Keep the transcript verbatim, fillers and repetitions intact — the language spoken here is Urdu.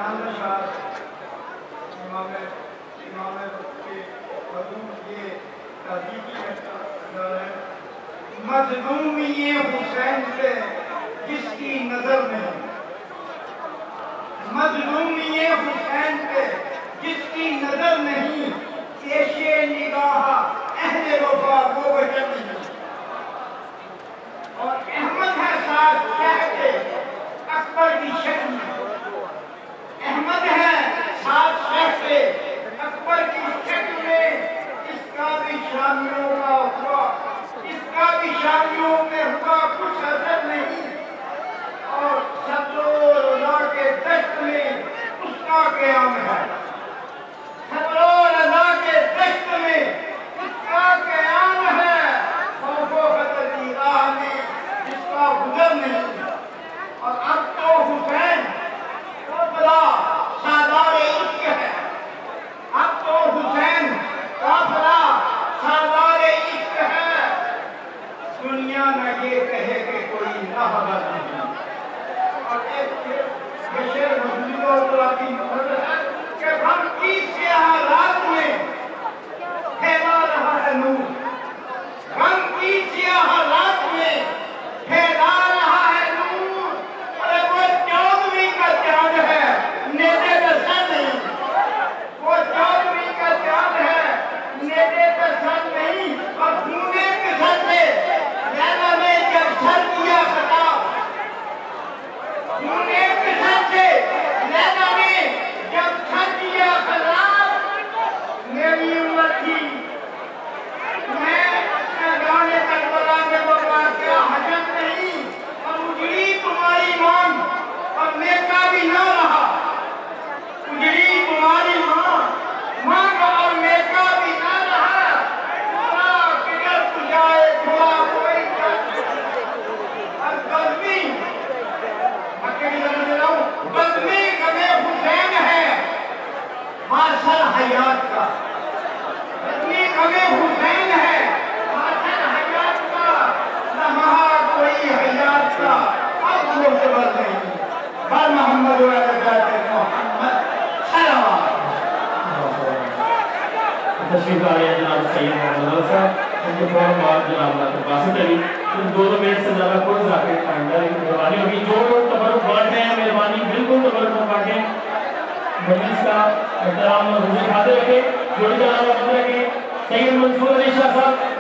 مظلومی حسین پہ جس کی نظر نہیں، مظلومی حسین پہ جس کی نظر نہیں، پیشے نگاہ اہل وفا وہ وجہ نہیں۔ اور احمد ہے ساتھ کہتے اکبر کی شکل میں، احمد ہے ساتھ کہتے اکبر کی شکل میں، اس کا بھی شامیوں کا ہوا، اس کا بھی شامیوں میں ہوا کچھ اثر نہیں، اور صدر و رضا کے دشت میں اس کا قیام ہے، صدر و رضا کے دشت میں اس کا قیام ہے، خوف و خطر کی راہ میں جس کا گزر نہیں۔ اور اب تو حسین کافلا سالار عشق ہے، اب تو حسین کافلا سالار عشق ہے، دنیا نہ یہ کہے کہ کوئی راہبر نہیں۔ اور ایک بشیر مجلس و اطلاقی مقرر ہے کہ غم کی سیاہ رات میں پھیلا رہا ہے نور، غم کی سیاہ رات میں پھیلا رہا ہے نور، ارے وہ چودھویں کا چاند ہے نیزے پہ سر نہیں، وہ چودھویں کا چاند ہے نیزے پہ سر نہیں، اور خونے کے سر سے لیلا نے جب سر کیا خطاب، خونے کے سر سے لیلا نے جب سر کیا خطاب، میری امت کی میں اپنے گانے کربلا کے بغیر کیا حجت نہیں، اور اجڑی تمہاری مانگ اور میکا بھی نہ رہا، اجڑی تمہاری مانگ مانگ اور میکا بھی نہ رہا، تمہارا کدھر تجائے تھوڑا کوئی اور بزمی مکہ کی جانب دے رہا ہوں، بزمی غم حسین ہے مارشل حیات کا، بزمی غم حسین ہے مارشل حیات کا، لمحہ کوئی حیات کا اب معتبر نہیں، بر محمد و علیہ محمد صلوات۔ تشریف آ رہے ہیں جناب سید محمد صاحب، ان کے فوراً بعد جناب ڈاکٹر باسط علی، دو دو منٹ سے زیادہ کوئی ذاکر آئندہ لیکن مہربانی ہوگی جو لوگ تبرک بانٹ رہے ہیں مہربانی بالکل تبرک نہ بانٹیں، مجلس کا احترام اور حضور خاطر رکھیں، جوڑی جانا وقت رکھیں۔ سید منصور علی شاہ صاحب